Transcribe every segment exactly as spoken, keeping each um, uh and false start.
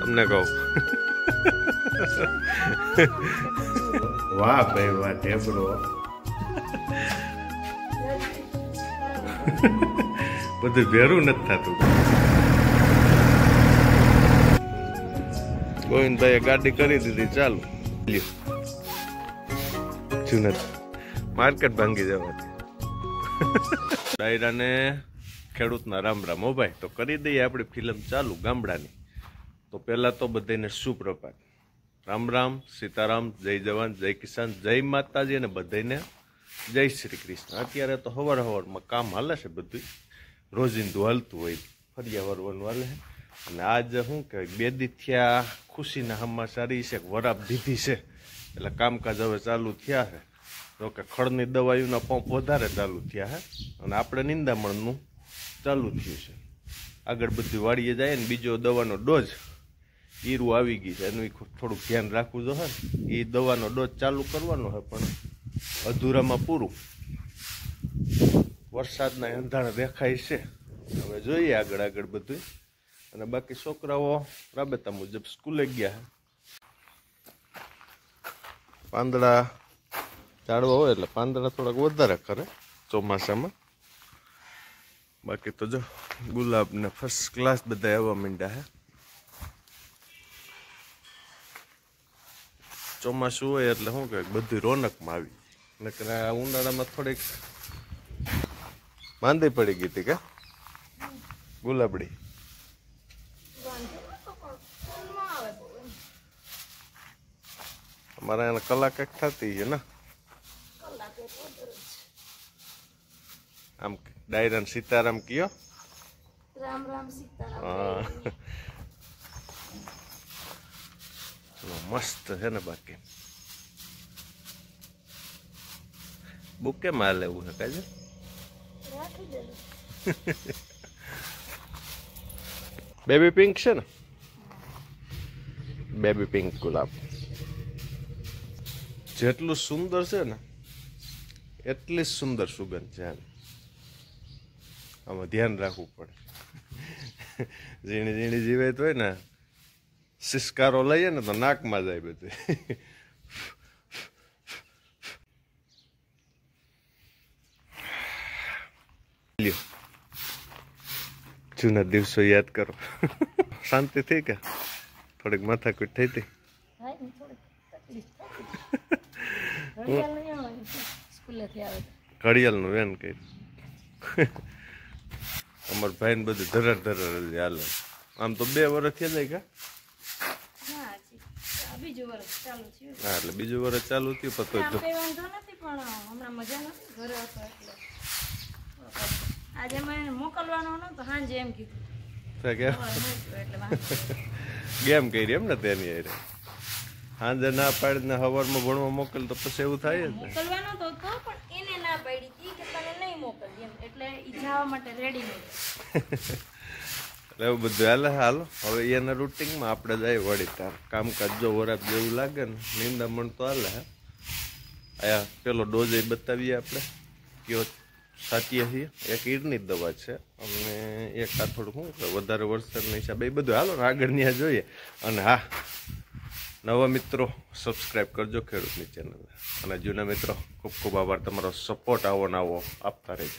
તમને કહું વાહ ભાઈ વાહ ઢેબરો બધું ભેરું નથી થતું. ગોવિંદભાઈએ ગાડી કરી દીધી ચાલુ જુનાથ માર્કેટ ભાંગી જવાથી. ડાયરાને ખેડૂતના રામ રામ. હો ભાઈ તો કરી દઈએ આપણી ફિલ્મ ચાલુ ગામડાની. તો પહેલા તો બધાને સુપ્રભાત, રામ રામ, સીતારામ, જય જવાન, જય કિસાન, જય માતાજી અને બધાને જય શ્રી કૃષ્ણ. અત્યારે તો હવાર હવારમાં કામ હાલે છે, બધું રોજિંદુ હાલતું હોય, ફરિયા વરવાનું હાલે. અને આજ શું કહેવાય, બે દી થયા ખુશીના સમાચાર છે, વરાપ દીધી છે એટલે કામકાજ હવે ચાલુ થયા છે. જો કે ખડની દવાઈઓના પંપ વધારે ચાલુ થયા છે અને આપણે નિંદામણનું ચાલુ થયું છે. આગળ બધી વાડીએ જાય ને બીજો દવાનો ડોઝ ઈરું આવી ગઈ છે, એનું થોડુંક ધ્યાન રાખવું જો હે. એ દવાનો ડોઝ ચાલુ કરવાનો છે પણ અધૂરામાં પૂરું. વરસાદના અંધારા દેખાય છે, હવે જોઈએ આગળ આગળ બધું. અને બાકી છોકરાઓ રાબેતા મુજબ સ્કૂલે ગયા. પાંદડા ઝાડવા હોય એટલે પાંદડા થોડાક વધારે કરે ચોમાસામાં. બાકી તો જો ગુલાબ ને ફર્સ્ટ ક્લાસ બધા આવવા માંડ્યા હે. ચોમાસું હોય એટલે શું કહે બધી રોનકમાં આવી. નકર આ ઉનાળામાં થોડીક માંદી પડી ગઈ હતી કે ગુલાબડી. અમારા એને કલાક એક થતી છે ને. આમ ડાયરાન સીતારામ કયો રામ રામ સીતારામ. હા મસ્ત છે ને. બાકી બુકે માં લેવું છે કાજે બેબી પિંક છે ને, બેબી પિંક ગુલાબ. જેટલું સુંદર છે ને એટલી જ સુંદર સુગંધ છે. આમાં ધ્યાન રાખવું પડે. ઝીણી ઝીણી જીવાત હોય ને, સિસ્કારો લઈએ ને તો નાકમાં જાય બધું. જૂના દિવસો યાદ કરો. શાંતિ થઈ કે થોડીક માથાકૂટ થઈ હતી? ઘડિયાળનું વેન કઈ અમાર ભાઈ ને બધું ધરર ધરર હાલે. આમ તો બે વર્ષ થઈ જાય કા? હા એટલે બીજું વર્ષ ચાલુ થયું. પતો ગેમ કરી એમ ને તેની સાંજે ના પાડી ને સવારમાં ભણવા મોકલ તો પછી એવું થાય જ ને. એવું બધું હાલે. હાલો હવે એના રૂટિનમાં આપણે જાય વળી તાર કામકાજ. જો વરાપ જેવું લાગે ને નિંદામણ તો હાલે. આયા પેલો ડોઝ એ બતાવીએ આપણે કયો સાચીએ છીએ. એક ઈડની દવા છે અને એક આ થોડું શું વધારે વરસાદના હિસાબે એ બધું હાલો ને આગળ ત્યાં જોઈએ. અને હા, નવા મિત્રો સબસ્ક્રાઈબ કરજો ખેડૂતની ચેનલ. અને જૂના મિત્રો ખૂબ ખૂબ આભાર, તમારો સપોર્ટ આવો ને આવો આપતા રહેજો.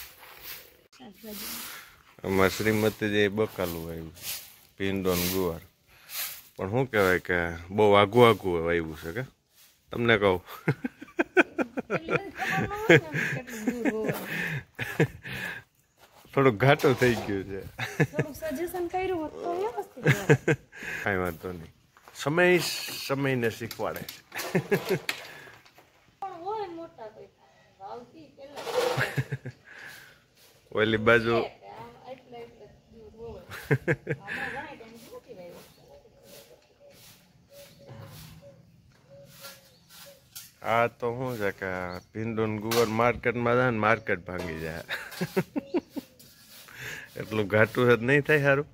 અમારે શ્રીમતીજી બકાલું આવ્યું ભીંડો ને ગુવાર. પણ શું કહેવાય કે બહુ આઘું આઘું આવ્યું છે કે તમને કહું. થોડુંક ઘાટું થઈ ગયું છે. કાંઈ વાંધો નહીં, સમય સમયને શીખવાડે છે. ઓલી બાજુ આ તો શું છે કે ભીંડો ને ગુવાર માર્કેટમાં જાય ને માર્કેટ ભાંગી જાય. એટલું ઘાટું જ નહીં થાય સારું.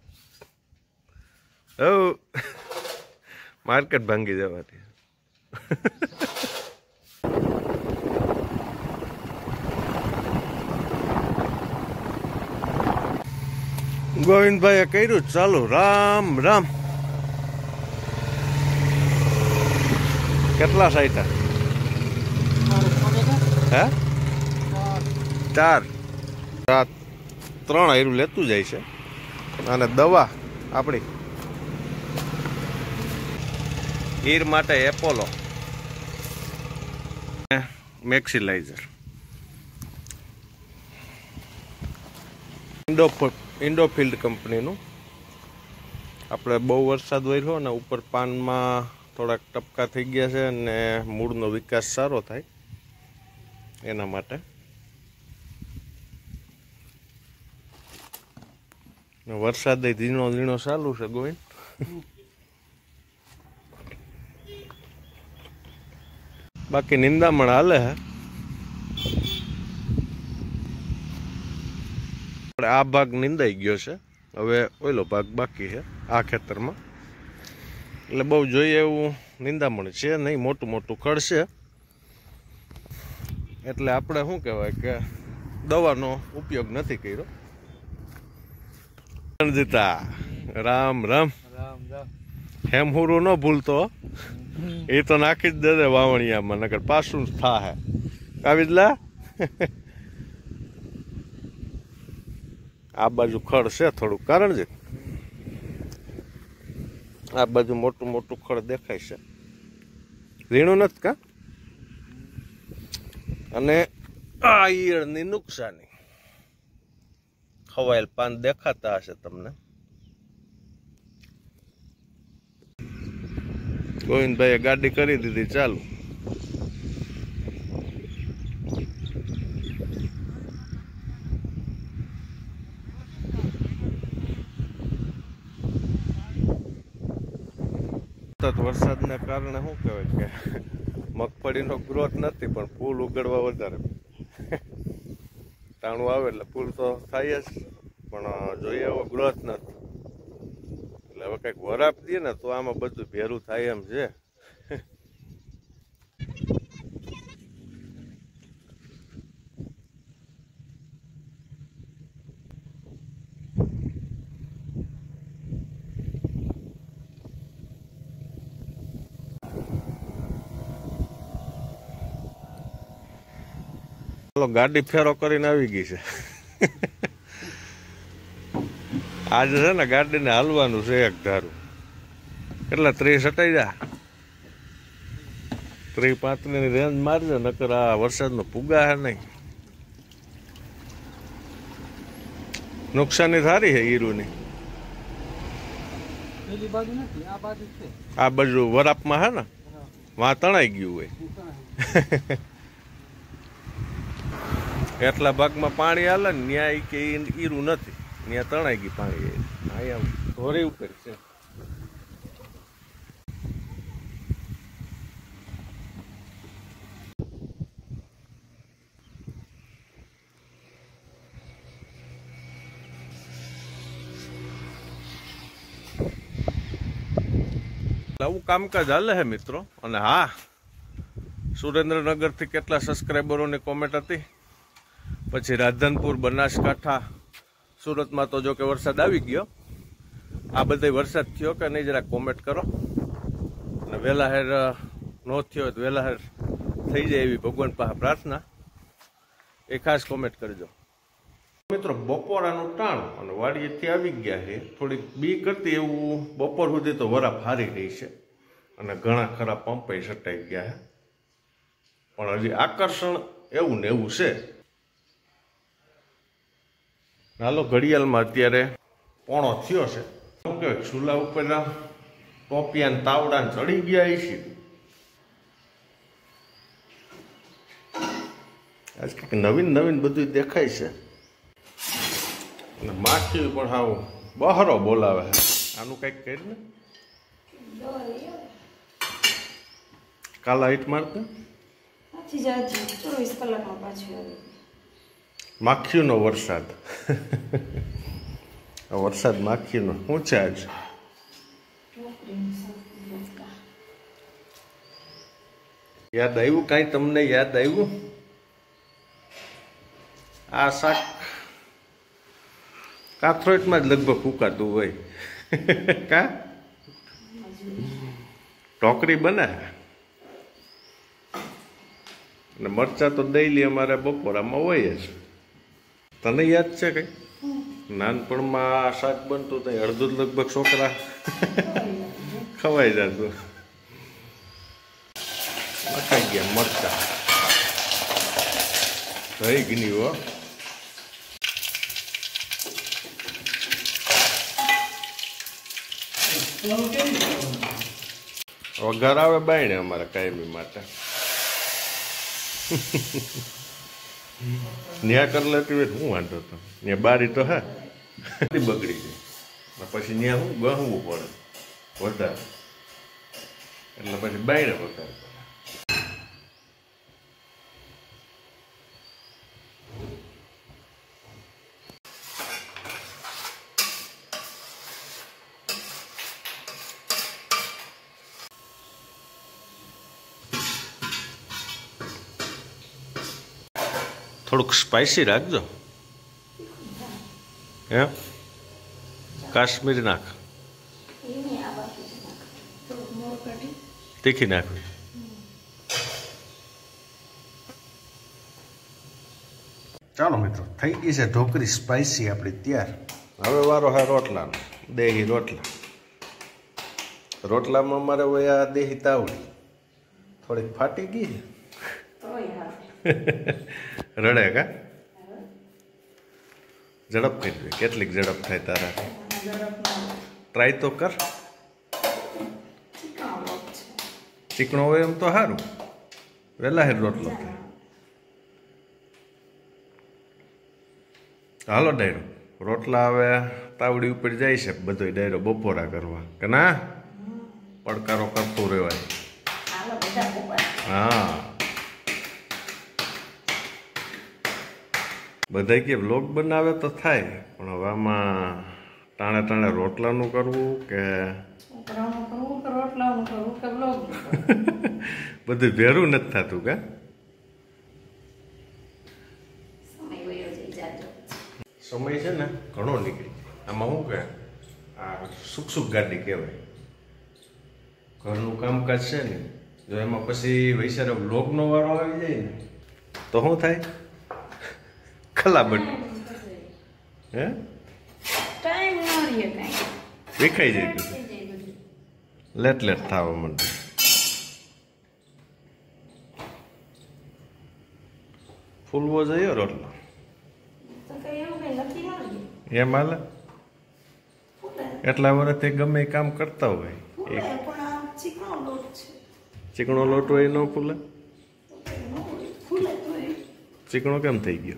હવ માર્કેટ ભાંગી જવાથી. ગોવિંદભાઈએ કર્યું ચાલુ. રામ રામ. કેટલા સાઈટા હે ચાર આ ત્રણ આયરું લેતું જાય છે અને દવા આપણી ઈર માટે એપોલો મેક્સિલાઇઝર ઇન્ડો ઇન્ડોફિલ્ડ કંપનીનું આપણે બહુ વરસાદ વર્યો ને ઉપર પાનમાં થોડાક ટપકા થઈ ગયા છે અને મૂળનો વિકાસ સારો થાય એના માટે વરસાદ ધીણો ધીણો ચાલુ છે ગોવિંદ બાકી નિંદામણ હાલે હે આ ભાગ નિંદાઈ ગયો છે હવે ઓઈલો ભાગ બાકી છે આ ખેતરમાં એટલે બહુ જોઈએ એવું નિંદામણ છે નહીં મોટું મોટું ખડ છે એટલે આપણે શું કહેવાય કે દવાનો ઉપયોગ નથી કર્યો રણજીતા રામ રામ હેમ હુરું ન ભૂલતો એ તો નાખી જ દે વાવણિયામાં નકર પાછું થા હે કાવિદલા આ બાજુ ખડ છે થોડું કારણ છે આ બાજુ મોટું મોટું ખડ દેખાય છે ઝીણું નથી કા અને આ ઈયળની નુકસાની ખવાયેલ પાન દેખાતા હશે તમને ગોવિંદભાઈએ ગાડી કરી દીધી ચાલુ વરસાદના કારણે શું કહેવાય કે મગફળીનો ગ્રોથ નથી પણ ફૂલ ઉગડવા વધારે ટાણું આવે એટલે ફૂલ તો થાય જ પણ જોઈએ એવો ગ્રોથ નથી એટલે હવે કંઈક વરાપ દઈએ ને તો આમાં બધું ભેરું થાય એમ છે ગાડી ફેરો કરીને આવી ગઈ છે આજે છે ને ગાડીને હાલવાનું છે એક ધારું કેટલા ત્રીસ હટાઈ જા ત્રીસ પાંત્રીસ ની રેન્જ મારજો નકર આ વરસાદનો પુગા હે નહીં નુકસાની સારી છે હીરુની આ બાજુ વરાપમાં હે ને વાં તણાઈ ગયું હોય એટલા ભાગમાં પાણી હાલે ને ન્યાય કે ઈરું નથી ત્યાં તણાઈ ગઈ પાણી અહીંયા ધોરી ઉપર છે આવું કામકાજ હાલે હે મિત્રો અને હા સુરેન્દ્રનગર થી કેટલા સબસ્ક્રાઈબરોની કોમેન્ટ હતી પછી રાધનપુર બનાસકાંઠા સુરતમાં તો જો કે વરસાદ આવી ગયો આ બધે વરસાદ થયો કે નહીં જરા કોમેન્ટ કરો અને વહેલા હેર નો થયો તો વહેલા હેર થઈ જાય એવી ભગવાન પાસે પ્રાર્થના એ ખાસ કોમેન્ટ કરજો મિત્રો બપોરાનું ટાણું અને વાડીએથી આવી ગયા છે થોડીક બી કરતી એવું બપોર સુધી તો વરાપ હારી રહી છે અને ઘણા ખરા પંપે સટાઈ ગયા છે પણ હજી આકર્ષણ એવું ને એવું છે હાલો ઘડિયાળમાં અત્યારે પોણો થયો છે શું કહેવાય ચૂલા ઉપર ટોપિયા ને તાવડા ચડી ગયા છે આજ કંઈક નવીન નવીન બધું દેખાય છે અને માખી પણ હાવ બહારો બોલાવે છે આનું કંઈક કરી ને કાલા હિટ મારતા ચોવીસ કલાકમાં પાછું આવે માખીનો વરસાદ વરસાદ માખીનો શું છે આજ યાદ આવ્યું કાંઈ તમને યાદ આવ્યું આ શાક કાથરોટમાં જ લગભગ ફૂંકાતું હોય કા ઢોકરી બને ને મરચાં તો ડેઈલી અમારે બપોરામાં હોય જ. તને યાદ છે કંઈ નાનપણમાં આ શાક બનતું ત્યાં અડધું લગભગ છોકરા ખવાઈ જતું. મકાઈ ગયા મરચાં થઈ ગઈ હો. વઘાર આવે બાયણે અમારે કાયમી માટે. ન્યા કરી લેતી હોય હું વાંધો તો ત્યાં બારી તો હા બગડી ગઈ પછી ત્યાં હું ગહવું પડે વધારે એટલે પછી બાયણે વઘાર. થોડુંક સ્પાઇસી રાખજો. એમ કાશ્મીરી નાખ, તીખી નાખવી. ચાલો મિત્રો, થઈ ગઈ છે ઢોકળી સ્પાઇસી આપણી તૈયાર. હવે વારો હા રોટલાનો, દેહી રોટલા. રોટલામાં અમારે હોય આ દેહી તાવડી થોડીક ફાટી ગઈ રડે કા ઝડપ કરી કેટલીક ઝડપ થાય તારા ટ્રાય તો કર. ચીકણો હોય એમ તો સારું વહેલા હેર રોટલો થાય. હાલો ડાયરો રોટલા હવે તાવડી ઉપર જાય છે બધો ડાયરો બપોરા કરવા કે ના પડકારો કરતું રહેવાય. હા બધા કે વ્લોગ બનાવે તો થાય પણ હવે આમાં ટાણે ટાણે રોટલાનું કરવું કે બધું ભેરું નથી થતું કા. સમય છે ને ઘણો નીકળી આમાં શું કે આ સુખ સુખ ગાડી કહેવાય. ઘરનું કામકાજ છે ને જો એમાં પછી વૈસારે વ્લોગનો વારો આવી જાય ને તો શું થાય ખલાબટ હે વિખાઈ જાય લેટ લેટ થવા માંડે. ફૂલવો જોઈએ રોટલો એમ હાલે. એટલા વર્ષથી ગમે એ કામ કરતા હોય ચીકણો લોટ હોય ન ફૂલે. ચીકણો કેમ થઈ ગયો?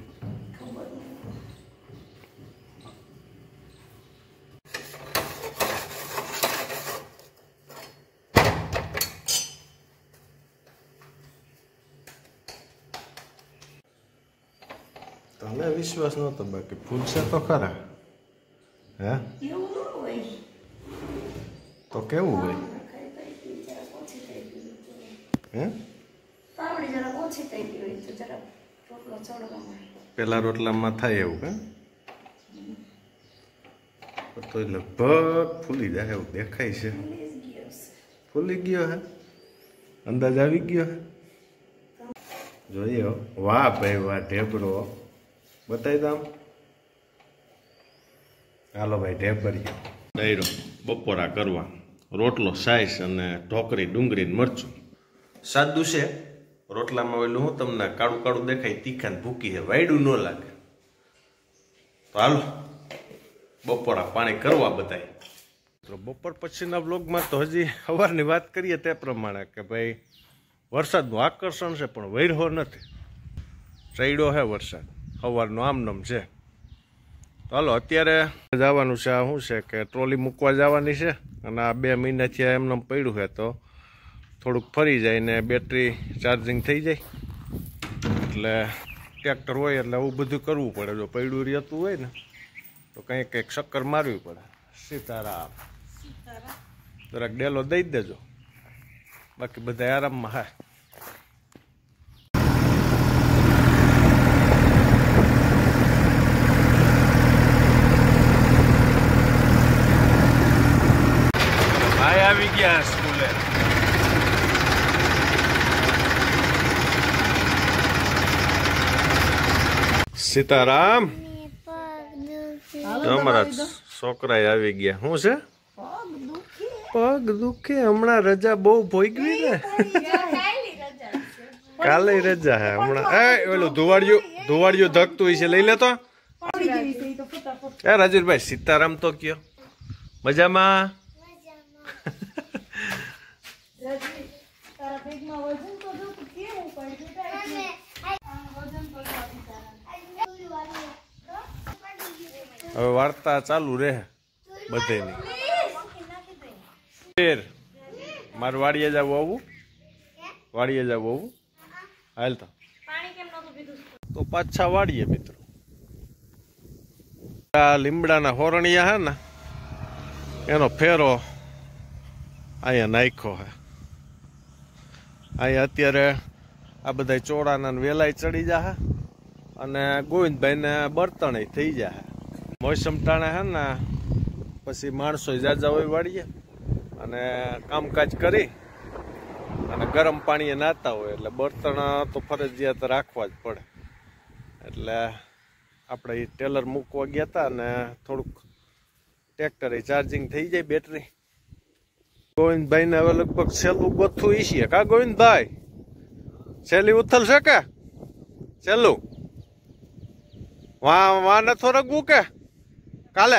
તને વિશ્વાસ નતો બાકી ફૂલશે તો ખરા. હે તો કેવું હોય હે પેલા રોટલામાં થાય એવું કે તો લગભગ ફૂલી જાય એવું દેખાય છે. ફૂલી ગયો હે અંદાજ આવી ગયો હે. જોઈએ વાહ ભાઈ વાહ ઢેબરો બતાવી દો. હાલો ભાઈ ઢેબરીએ ડાયરો બપોરા કરવા રોટલો સાઈસ અને ઢોકરી ડુંગળી ને મરચું સાદું છે. રોટલામાં ઓલું હું તમને કાળું કાળું દેખાય તીખા ને ભૂકી છે વાયડું ન લાગે. તો હાલો બપોરા પાણી કરવા બધાય. તો બપોર પછીના બ્લોગમાં તો હજી સવારની વાત કરીએ તે પ્રમાણે કે ભાઈ વરસાદનું આકર્ષણ છે પણ વૈરહો નથી. ચડ્યો છે વરસાદ સવારનો આમનામ છે. ચાલો અત્યારે જવાનું છે. આ શું છે કે ટ્રોલી મૂકવા જવાની છે અને આ બે મહિનાથી એમને પડ્યું છે તો થોડુંક ફરી જાય ને બેટરી ચાર્જિંગ થઈ જાય એટલે ટ્રેક્ટર હોય એટલે આવું બધું કરવું પડે. જો પડ્યું રહેતું હોય ને તો કંઈક કંઈક ચક્કર મારવી પડે. સીતારામ જરાક ડેલો દઈ દેજો બાકી બધા આરામમાં. હા આવી ગયા સ્કૂલે. સીતારામ અમારા છોકરા આવી ગયા. શું છે? પગ દુખે. હમણાં રજા બહુ ભોગવી ને. કાલે રજા હે હમણાં. એ ઓલું ધુવાડિયું ધુવાડિયું ધકતું હોય છે, લઈ લેતો. એ રાજુભાઈ સીતારામ તો કયો. મજામાં? હવે વાર્તા ચાલુ રહે બધેની. મારે વાડીએ જવું આવું, વાડીએ જવું આવું. હાલ તો તો પાછા વાડીએ મિત્રો. આ લીમડાના હોરણિયા હે ને એનો ફેરો અહીંયા નાખ્યો હે. અહીંયા અત્યારે આ બધા ચોળાના વેલાય ચડી જાય અને ગોવિંદભાઈને બર્તણ થઈ જાય. મોસમ ટાણે હે ને પછી માણસો જાજા હોય વાળીએ અને કામકાજ કરી અને ગરમ પાણીએ નાતા હોય એટલે બર્તણ તો ફરજિયાત રાખવા જ પડે. એટલે આપણે એ ટેલર મૂકવા ગયા હતા અને થોડુંક ટ્રેક્ટર ચાર્જિંગ થઈ જાય બેટરી. ગોવિંદભાઈને હવે લગભગ છેલ્લું ગોથું ઈશીએ. કા ગોવિંદભાઈ છેલ્લી ઉથલ છે કે છેલ્લું વા વા નથો રગવું કે કાલે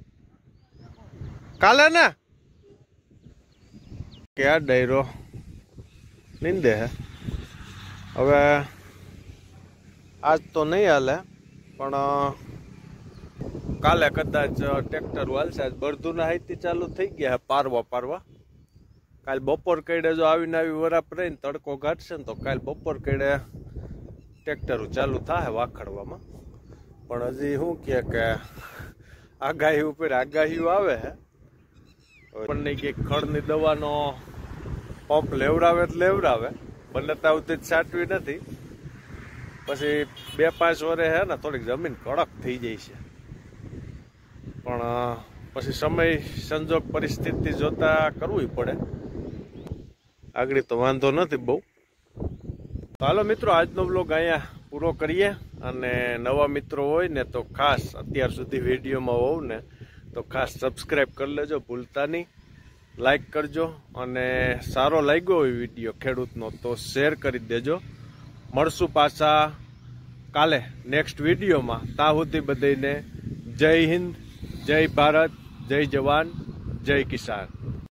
કાલે ને કે આ ડાયરો નીંદે હે. હવે આજ તો નહીં હાલે પણ કાલે કદાચ ટ્રેક્ટર હાલશે. આજ બળદુના હાઈથી ચાલુ થઈ ગયા પારવા પારવા. કાલ બપોર કઈડે જો આવીને આવી વરાપ રહીને તડકો ઘાટશે ને તો કાલ બપોર કઈડે ટ્રેક્ટરો ચાલુ થાય વાખડવામાં. પણ હજી શું કહે કે આગાહી ઉપર આગાહીઓ આવે હે. પણ નહીં કે ખડની દવાનો પંપ લેવડાવે તો લેવડાવે, બને ત્યાં સુધી જ સાટવી નથી. પછી બે પાંચ વર્ષે હે ને થોડીક જમીન કડક થઈ જાય છે. પણ પછી સમય સંજોગ પરિસ્થિતિ જોતા કરવું પડે. આગળ તો વાંધો નથી બહુ. હાલો મિત્રો, આજનો બ્લોગ અહીંયા પૂરો કરીએ. અને નવા મિત્રો હોય ને તો ખાસ અત્યાર સુધી વિડીયોમાં હોવ ને તો ખાસ સબસ્ક્રાઈબ કરી લેજો ભૂલતા નહીં. લાઈક કરજો અને સારો લાગ્યો હોય વિડીયો ખેડૂતનો તો શેર કરી દેજો. મળશું પાછા કાલે નેક્સ્ટ વિડીયોમાં. ત્યાં સુધી બધાને જય હિન્દ, જય ભારત, જય જવાન, જય કિસાન.